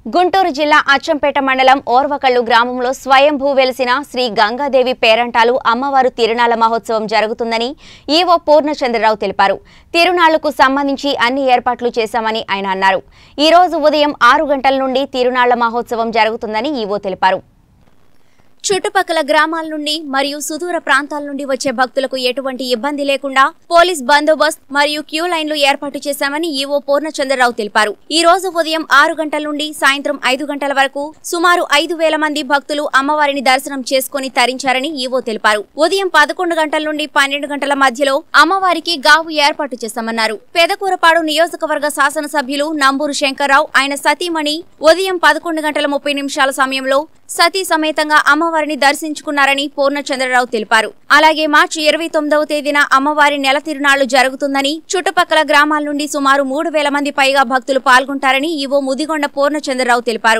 గుంటూరు జిల్లా అచ్చంపేట మండలం ఓర్వకల్లు గ్రామంలో స్వయంభూ వెలిసిన శ్రీ గంగాదేవి పేరంటాలు అమ్మవారు తిరునాళ్ల మహోత్సవం జరుగుతుందని ఈవో పూర్ణచంద్రరావు తెలిపారు. తిరునాళ్లకు సంబంధించి అన్ని ఏర్పాట్లు చేశామని ఆయన అన్నారు. ఈ రోజు ఉదయం 6 గంటల నుండి తిరునాళ్ల మహోత్సవం జరుగుతుందని ఈవో తెలిపారు. చుట్టుపక్కల గ్రామాల నుండి మరియు సుదూర ప్రాంతాల నుండి వచ్చే భక్తులకు ఎటువంటి ఇబ్బంది లేకుండా పోలీస్ బందోబస్తు మరియు క్యూ లైన్లు ఏర్పాటు చేశామని ఈవో పూర్ణచంద్రరావు తెలిపారు. ఈ రోజు ఉదయం 6 గంటల నుండి సాయంత్రం 5 గంటల వరకు సుమారు 5,000 మంది భక్తులు అమ్మవారిని దర్శనం చేసుకుని తరించారని ఈవో తెలిపారు. ఉదయం 11 గంటల నుండి 12 గంటల మధ్యలో అమ్మవారికి గావు ఏర్పాటు చేశామన్నారు. పెదకూరపాడు నియోజకవర్గ శాసనసభ్యులు నంబూరు శంకర్రావు ఆయన సతీమణి ఉదయం 11:30 సమయంలో సతీ సమేతంగా అమ్మవారిని దర్శించుకున్నారని పూర్ణచంద్రరావు తెలిపారు. అలాగే మార్చి 29వ తేదీన అమ్మవారి నెల తిరునాళ్లు జరుగుతుందని, చుట్టుపక్కల గ్రామాల నుండి సుమారు 3,000 మంది పైగా భక్తులు పాల్గొంటారని ఈవో ముదిగొండ పూర్ణచంద్రరావు తెలిపారు.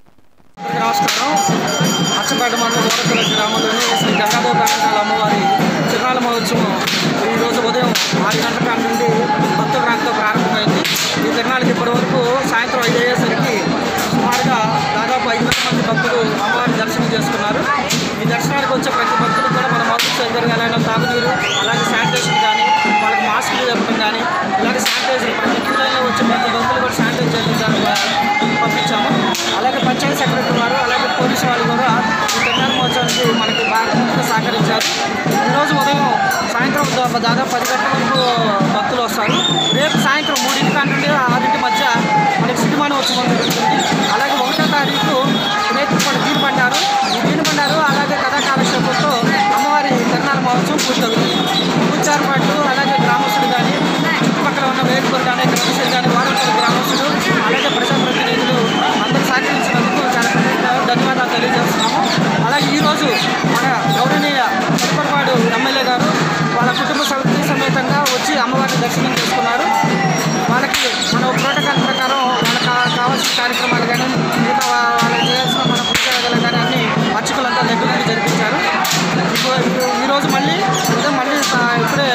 సాయంత్రం 5 అయ్యేసరికి సుమారుగా దాదాపు 5,000 మంది భక్తులు అమ్మవారిని దర్శనం చేసుకున్నారు. ఈ దర్శనానికి వచ్చే ప్రతి భక్తులు కూడా మన మొదటి సౌకర్యాలైన తాగునీరు, అలాగే శానిటైజర్ కానీ, వాళ్ళకి మాస్కులు చెప్పడం కానీ, ఇలాగే శానిటైజర్ ప్రతి క్యూ లైన్లో వచ్చే ప్రతి భక్తులు కూడా శానిటైజ్ చేయడం పంపించాము. అలాగే పంచాయతీ సెక్రటరీ వారు, అలాగే పోలీసు వాళ్ళు కూడా ఈ తిరునాళ్ల మహోత్సవానికి మనకి బాగా సహకరించారు. ఈరోజు ఉదయం సాయంత్రం దాదాపు 10 గంటల వరకు భక్తులు వస్తారు. రేపు సాయంత్రం 3 నుండి 6 మధ్య మనకి సినిమాను ఉత్సవం జరుగుతుంది. అలాగే 1వ తారీఖు నేతృత్వం దీనిపడ్డారు. ఈ దీనిపడ్డారు అలాగే కథా కాలక్షేపంతో అమ్మవారి తిరునాళ్ల మహోత్సవం పూర్తవుతుంది. పూజారి పాటు అలాగే గ్రామస్తులు కానీ, చుట్టుపక్కల ఉన్న వేదికలు కానీ, గ్రామస్తులు కానీ, వారంపల్లి గ్రామస్తులు, అలాగే ప్రజాప్రతినిధులు అందరూ సహకరించినందుకు చాలా ధన్యవాదాలు తెలియజేస్తున్నాము. అలాగే ఈరోజు మన గౌరవనీయ చిత్తూరుపాడు ఎమ్మెల్యే గారు వాళ్ళ కుటుంబ సమేతంగా వచ్చి అమ్మవారిని దర్శనం చేసుకున్నారు. వాళ్ళకి మన ప్రోటోకాల్ ప్రకారం వాళ్ళకి కావాల్సిన కార్యక్రమాలు కానీ, మిగతా వాళ్ళకి చేయాల్సిన మన పూజలు కానీ అన్ని అర్చకులంతా దగ్గర నుండి జరిపించారు. ఈరోజు మళ్ళీ ఇప్పుడే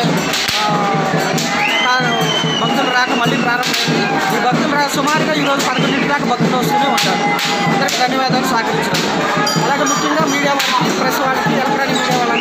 భక్తులు రాక మళ్ళీ ప్రారంభమైంది. ఈ భక్తులు సుమారుగా ఈరోజు 11 దాకా భక్తులు వస్తూనే ఉంటారు. అందరికీ ధన్యవాదాలు సహకరించారు. అలాగే ముఖ్యంగా మీడియా వాళ్ళకి, ప్రెస్ వాళ్ళకి, ఎలక్ట్రానిక్ మీడియా వాళ్ళకి